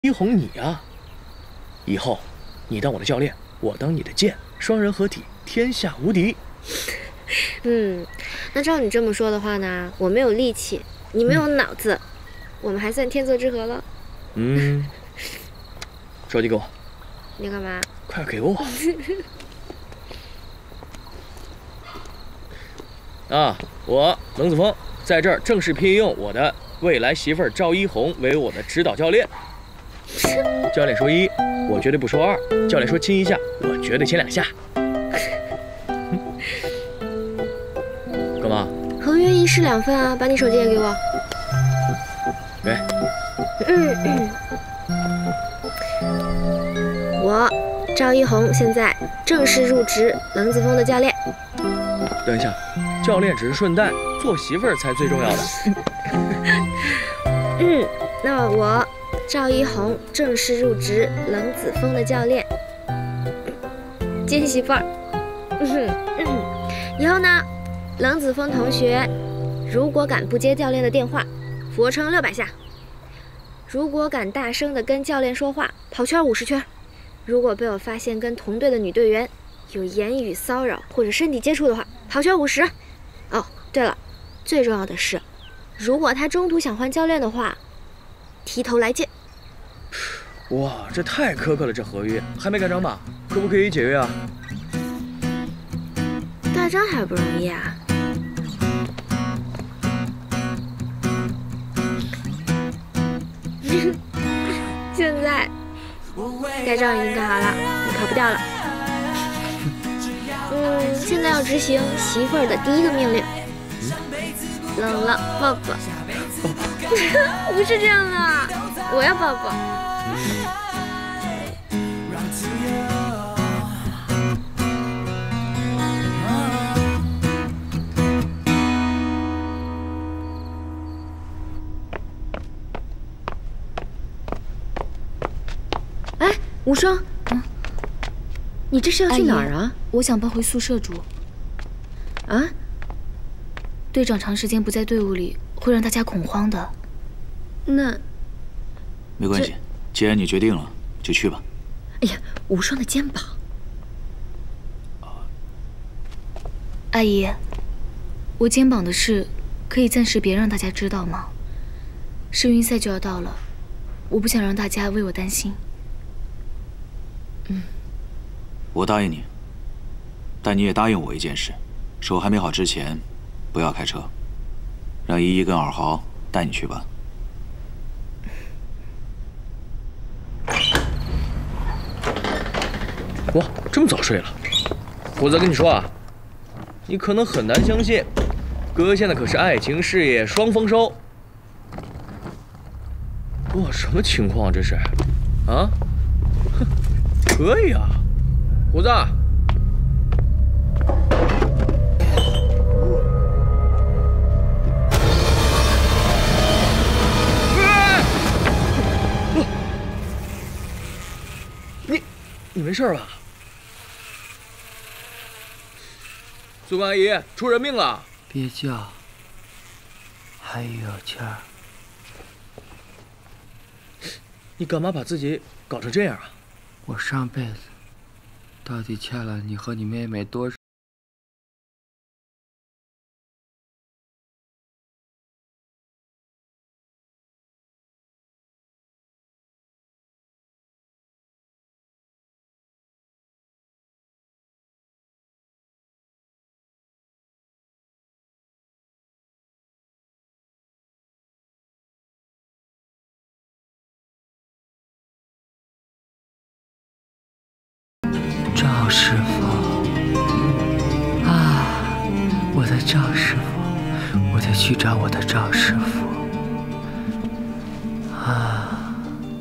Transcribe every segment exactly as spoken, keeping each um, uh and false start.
一红你啊，以后你当我的教练，我当你的剑，双人合体，天下无敌。 嗯，那照你这么说的话呢，我没有力气，你没有脑子，嗯、我们还算天作之合了。 嗯，手机给我。 你干嘛？ 快给我！啊，我冷子峰在这儿正式聘用我的未来媳妇儿赵一红为我的指导教练。教练说一，我绝对不说二；教练说亲一下，我绝对亲两下。干嘛？ 合约一式两份啊，把你手机也给我。 给。 嗯嗯。我赵一红现在正式入职冷子峰的教练。 等一下，教练只是顺带，做媳妇儿才最重要的。 嗯，那我赵一红正式入职冷子峰的教练，接媳妇儿。嗯嗯，以后呢，冷子峰同学如果敢不接教练的电话，俯卧撑六百下；如果敢大声的跟教练说话，跑圈五十圈；如果被我发现跟同队的女队员有言语骚扰或者身体接触的话，跑圈五十。哦，对了，最重要的是，如果他中途想换教练的话，提头来见。 哇，这太苛刻了，这合约还没盖章吧？可不可以解约啊？ 盖章还不容易啊。现在盖章已经盖好了，你跑不掉了。嗯，现在要执行媳妇儿的第一个命令。嗯、冷了，抱抱。不是这样的，我要抱抱。哎，无双，嗯，你这是要去哪儿啊？ 我想搬回宿舍住。 啊？ 队长长时间不在队伍里，会让大家恐慌的。 那没关系，既然你决定了，就去吧。 哎呀，无双的肩膀。 阿姨，我肩膀的事可以暂时别让大家知道吗？世运赛就要到了，我不想让大家为我担心。 嗯， 我答应你，但你也答应我一件事：手还没好之前，不要开车，让依依跟尔豪带你去吧。 哇，这么早睡了？虎子跟你说啊，你可能很难相信，哥现在可是爱情事业双丰收。哇，什么情况这是？啊？哼，可以啊，虎子。你，你没事吧？宿管阿姨，出人命了！ 别叫，还有气儿。 你干嘛把自己搞成这样啊？ 我上辈子到底欠了你和你妹妹多少？赵师傅啊，我的赵师傅，我得去找我的赵师傅啊！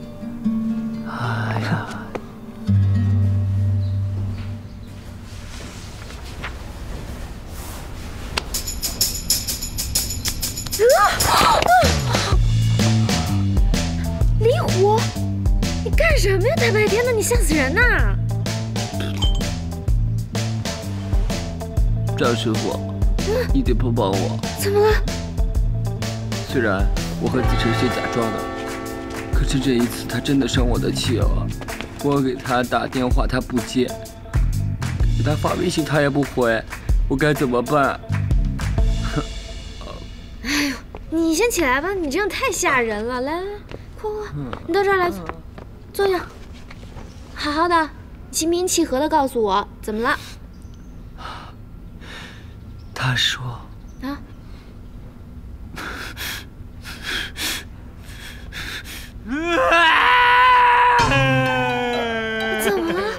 哎呀！ 李虎，你干什么呀？大白天的，你吓死人呐！ 赵师傅，嗯、你得帮帮我。 怎么了？ 虽然我和子晨是假装的，可是是这一次他真的生我的气了。我给他打电话他不接，给他发微信他也不回，我该怎么办？ 哎呦，你先起来吧，你这样太吓人了。来来来，快快，你到这儿来坐，坐下，好好的，心平气和的告诉我怎么了。 他说啊。怎么了？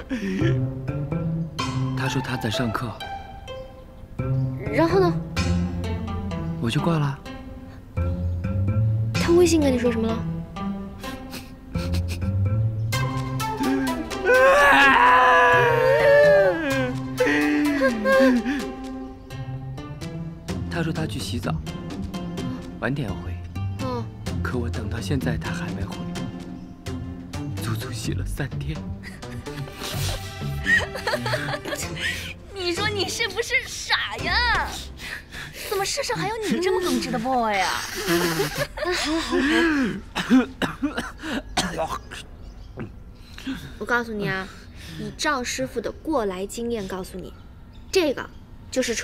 他说他在上课， 然后呢？ 我就挂了。 他微信跟你说什么了？ 他说他去洗澡，晚点回。 哦。 可我等到现在他还没回，足足洗了三天。 你说你是不是傻呀？怎么世上还有你这么耿直的 boy 呀？ 好好好。我告诉你啊，以赵师傅的过来经验告诉你，这个就是